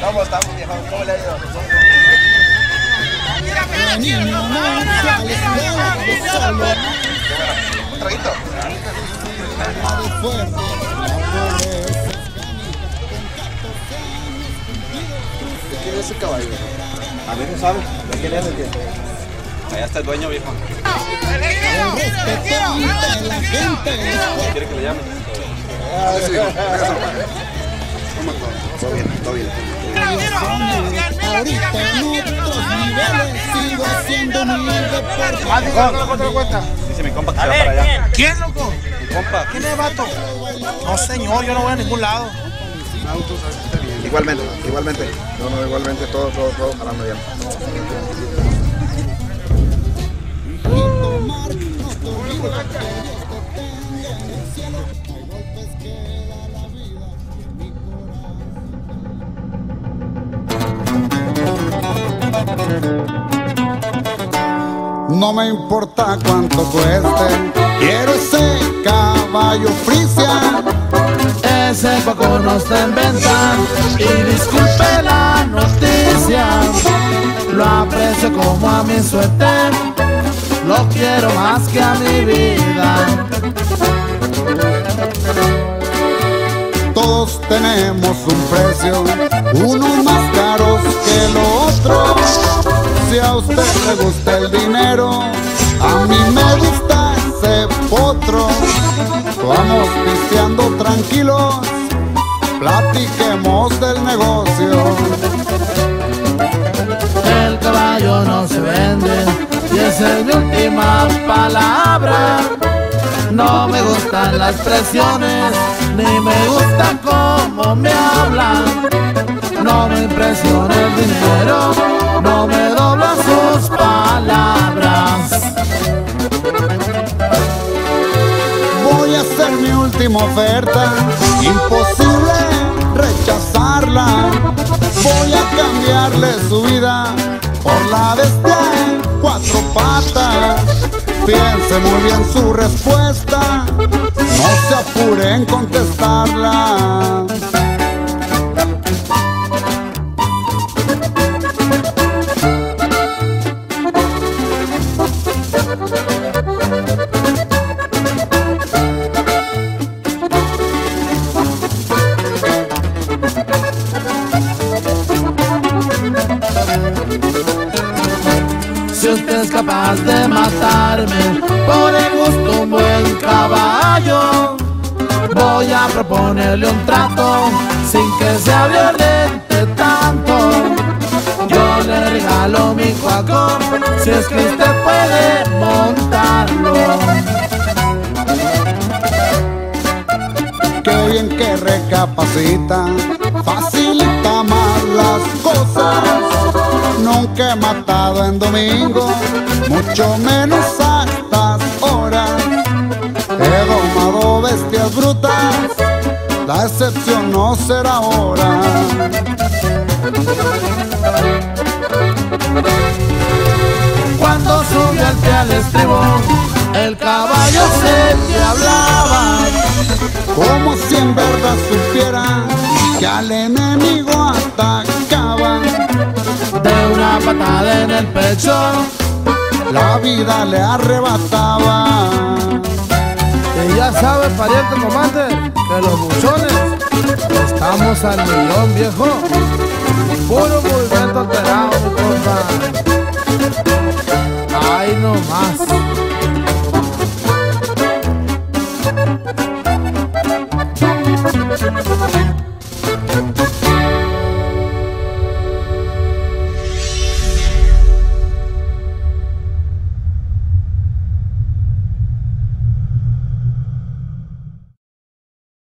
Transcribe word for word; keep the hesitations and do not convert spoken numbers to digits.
¿Cómo estamos, viejo? ¿Cómo le ha ido? ¿Un traguito? ¿Quién es ese caballo? A mí no sabe. ¿De quién es el que? Allá está el dueño, viejo. ¿Quiere que le llame? Ah, sí. Todo bien, todo bien. Ahorita en otros niveles sigo haciendo mi deporte. Ah, dígame cuánto le cuesta. Dice mi compa que se va para allá. ¿Quién, loco? Mi compa. ¿Quién es, vato? No, señor, yo no voy a ningún lado. Igualmente, igualmente. No, no, igualmente, todo, todo, todo, jalando bien. No me importa cuánto cueste, quiero ese caballo Frisia. Ese poco no está en venta y disculpe la noticia. Lo aprecio como a mi suéter, lo quiero más que a mi vida. Todos tenemos un precio, unos más caros que el otro. Si a usted le gusta el dinero, a mí me gusta ese potro. Vamos pisteando tranquilos, platiquemos del negocio. El caballo no se vende y esa es mi última palabra. No me gustan las presiones, ni me gusta cómo me hablan. No me impresiona el dinero, no me dobla sus palabras. Voy a hacer mi última oferta, imposible rechazarla. Voy a cambiarle su vida por la bestia en cuatro patas. Piense muy bien su respuesta, no se apure en contestarla. Si usted es capaz de matarme por el gusto un buen caballo, voy a proponerle un trato sin que sea violente tanto. Yo le regalo mi cuaco si es que usted puede montarlo. Qué bien que recapacita, facilita más las cosas. Nunca he matado en domingo, mucho menos a estas horas. He domado bestias brutas, la excepción no será ahora. Cuando subí al pie al estribo, el caballo se te hablaba, como si en verdad supiera que al enemigo atacaba. de una patada en el pecho, La vida le arrebataba. y ya sabe, pariente comandante, que los buchones estamos al millón, viejo. Puro movimiento alterado, mi compa. Ay, no más.